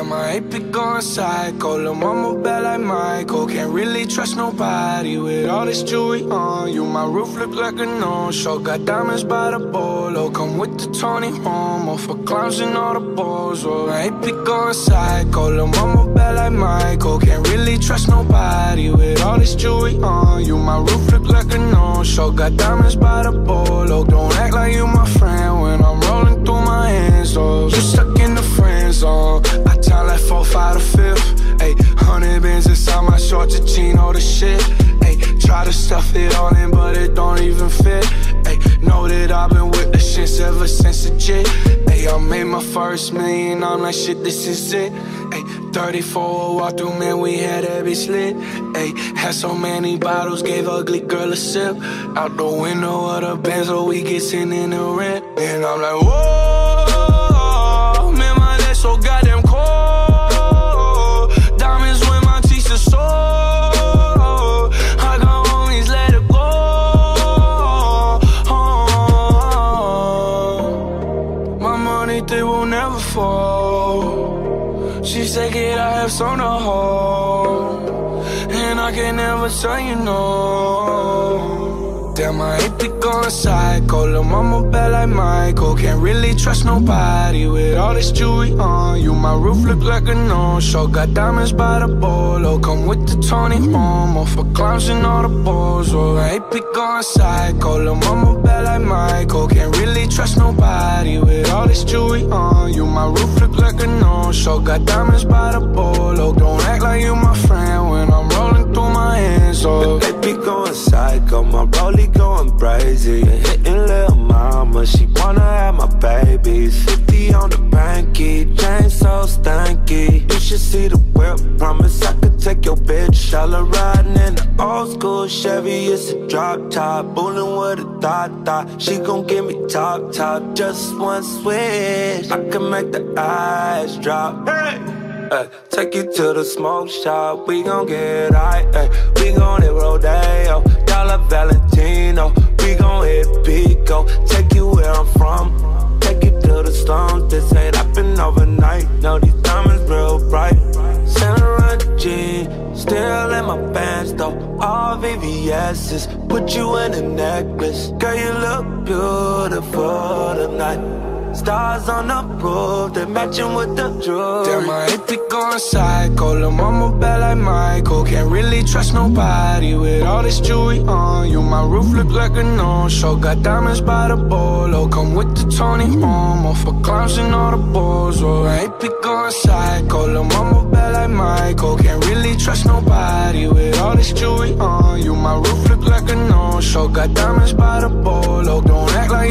Damn, I ain't be going psycho. Lil' mama bad like Michael. Can't really trust nobody with all this jewelry on you. My roof look like a no-show. Got diamonds by the bolo. Come with the Tony Romo for clowns and all the balls. Oh, I ain't be going psycho. Lil' mama bad like Michael. Can't really trust nobody with all this jewelry on you. My roof look like a no-show. Got diamonds by the bolo. Don't act like you my friend when I'm rolling through my hands. Oh, you stuck in the friend zone. I time like 4, 5 to 5th. Ayy, 100 bins inside my short to chino the shit. Ayy, try to stuff it all in, but it don't even fit. Ayy, know that I've been with the shits ever since the jit. Ayy, I made my first million, I'm like shit, this is it. Ayy, 34 walk through, man, we had that bitch lit. Ayy, had so many bottles, gave ugly girl a sip. Out the window of the Benz, so we get sent in the rent. And I'm like, whoa, man, my neck so goddamn cold. Diamonds when my teeth are sore. I got homies, let it go. My money, they will never fall. She said, kid, I have some to hold, and I can never tell you no. Damn, I ain't be going psycho. Lil' mama bad like Michael. Can't really trust nobody with all this jewelry on you. My roof look like a no-show. Got diamonds by the bolo. Come with the Tony Romo for clowns and all the balls. Oh, I ain't be going psycho. Lil' mama bad like Michael. Can't really trust nobody with all this jewelry on you. My roof look like a no-show. Got diamonds by the bolo. Don't act like you my friend when I'm rolling through my hands. Oh, they be going psycho. My rollie going crazy, hitting lil' mama, she wanna have my babies. 50 on the banky, chain so stanky. You should see the whip, promise I could take your bitch. All her riding in the old school Chevy, it's a drop top, bullin' with a thought. She gon' give me top, just one switch, I can make the eyes drop. Hey! Take you to the smoke shop, we gon' get high, we gon' hit Rodeo, Dollar Valentino, we gon' hit Pico, take you where I'm from, take you to the slums, this ain't happen overnight, no, these diamonds real bright, Saint Laurent jeans, still in my pants though, all VVS's, put you in a necklace, girl you look beautiful tonight. Stars on the roof, they matching with the jewelry. Damn, I ain't be going psycho. Lil' mama bad like Michael. Can't really trust nobody with all this jewelry on you. My roof look like a no-show. Got diamonds by the bolo. Come with the Tony Romo for clowns and all the balls. Oh, I ain't be going psycho. Lil' mama bad like Michael. Can't really trust nobody with all this jewelry on you. My roof look like a no-show. Got diamonds by the bolo. Don't act like